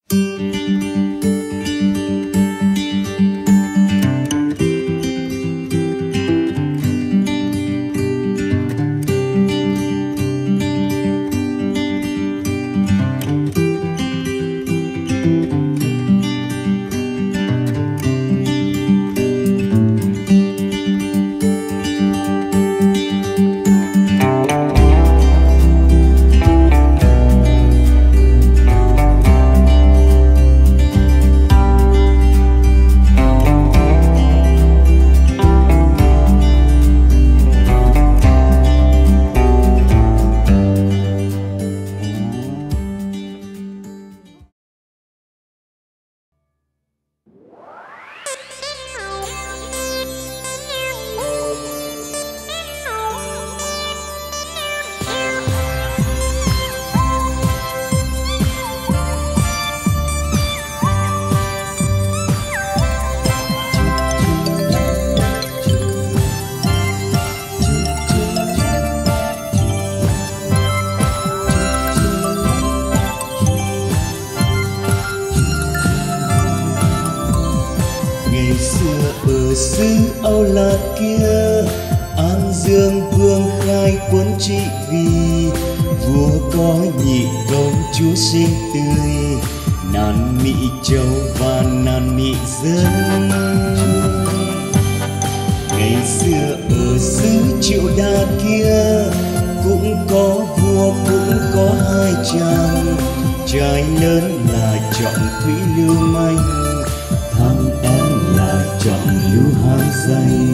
xứ Âu Lạc kia, An Dương vương khai quân trị vì vua có nhị công chúa sinh tươi, nan Mỹ Châu và nan Mỹ Dân. Ngày xưa ở xứ Triệu Đà kia, cũng có vua cũng có hai chàng, trai lớn là Trọng Thủy Lưu Manh, thằng em là Trọng Lưu Hán Danh.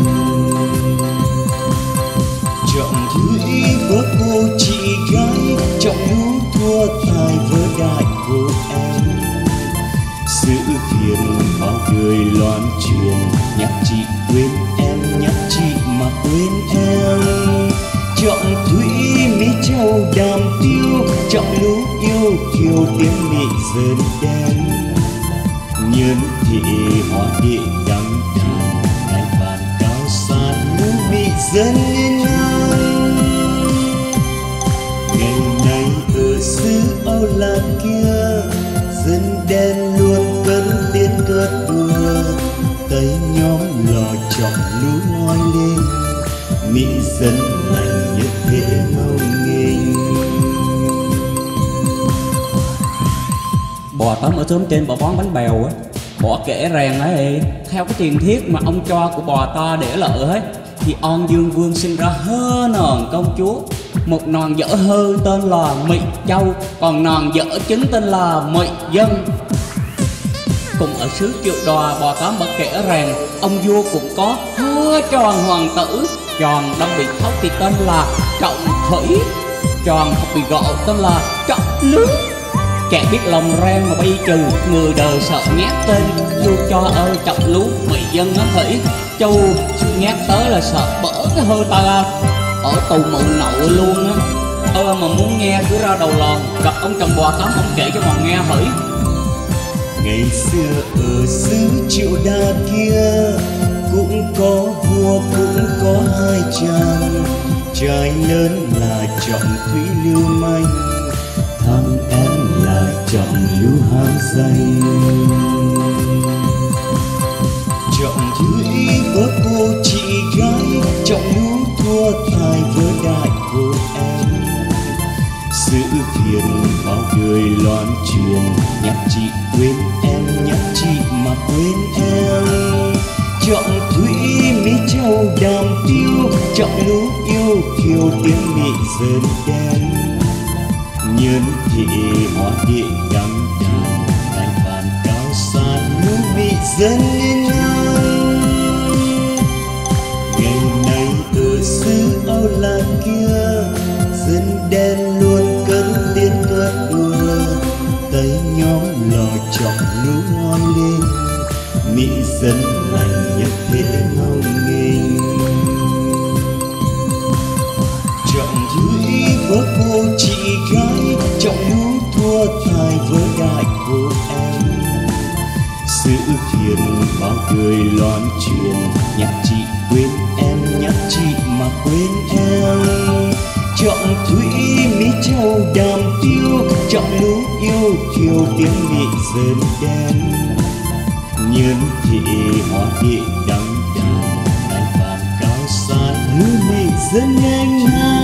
Trọng Thủy vợ cô chị gái, Trọng Lưu thua tài vợ đại cô em. Sự phiền bao người loan truyền, nhắc chị quên em, nhắc chị mà quên em. Trọng Thủy Mỹ Châu Đàm Tiêu, Trọng Lưu yêu kiều tiếng Mỹ Dân đen. Nhân thị hóa địa đăng đàn, ngày vạn cao san Lưu Mỹ Dân yên an. Ngày nay ở xứ Âu Lạc kia, dân đen luôn cấn tiến cất đùa, tay nhóm lò Trọng Lưu ngoi lên, Mỹ Dân lành nhất thế mong nghênh. Bò tóm ở xóm trên bò bón bánh bèo á, bò kể rèn ấy, theo cái truyền thuyết mà ông cho của bò ta để lợi ấy, thì An Dương Vương sinh ra hơ nòn công chúa, một nòn dở hơi tên là Mỹ Châu, còn nòn dở chính tên là Mỹ Dân. Cùng ở xứ Triệu Đà, bò tám bậc kể rằng ông vua cũng có hơ tròn hoàng tử, tròn đang bị thóc thì tên là Trọng Thủy, tròn không bị gộ tên là Trọng Lưu. Kẻ biết lòng ren mà bay trừ, người đời sợ nhát tên, Chu cho ơi Trọng Lưu Mỹ Dân nó thủy. Chu nhát tới là sợ bỡ cái hơi ta ở tù mụ nậu luôn á. Mà muốn nghe cứ ra đầu lòn, gặp ông chồng bò tám ông kể cho mà nghe hỡi. Ngày xưa ở xứ Triệu Đà kia, cũng có vua cũng có hai chàng, trai lớn là Trọng Thủy Lưu Manh, thằng em là Trọng Lưu Hán Danh. Trọng Thủy vợ cô chị gái, Trọng Lưu thua tài vợ đại cô em. Sự phiền bao người loan truyền, nhắc chị quên em, nhắc chị mà quên em. Trọng Thủy Mỹ Châu Đàm Tiêu, Trọng Lưu yêu kiều tiếng Mỹ Dân đen. Nhân thị hóa địa đăng đàn, ngày vạn cao san Lưu Mỹ Dân yên an. Ngày nay ở xứ Âu Lạc kia, dân đen luôn cấn tiến cất đùa, tay nhóm lò Trọng Lưu ngoi lên, Mỹ Dân lành nhất thế mong nghênh. Trọng Thủy vợ cô chị gái, Trọng Lưu thua tài vợ đại cô em. Sự phiền bao người loan truyền, nhắc chị quên em, nhắc chị mà quên em. Trọng Thủy Mỹ Châu Đàm Tiêu, trong lũ yêu kiều tiếng mị dần đen nhân thị hoa địa đắng đàn vàng cao xa lứa mây dần nhanh